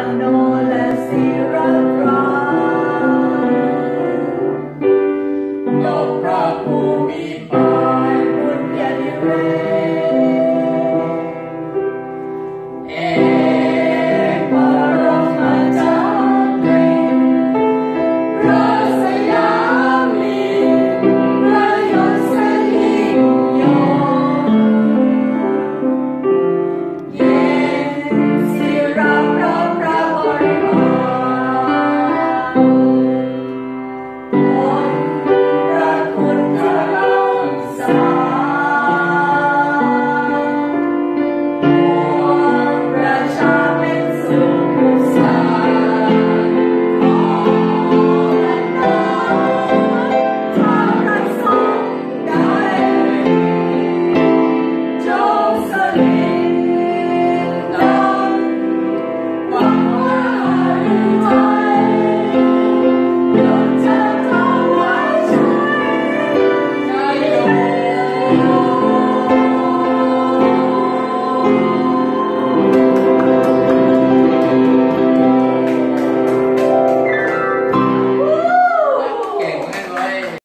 โนและศิรัตราโลกพระภูมิบาลบุญญาธิเรศบรมจักรีพระสยามีพระยศแสนยิ่งยงเย็นศิระพระบริวารพระคุณพระรักษาปวงประชาเป็นสุขสันต์ขอน้อมทางพระทรงใดจงเสด็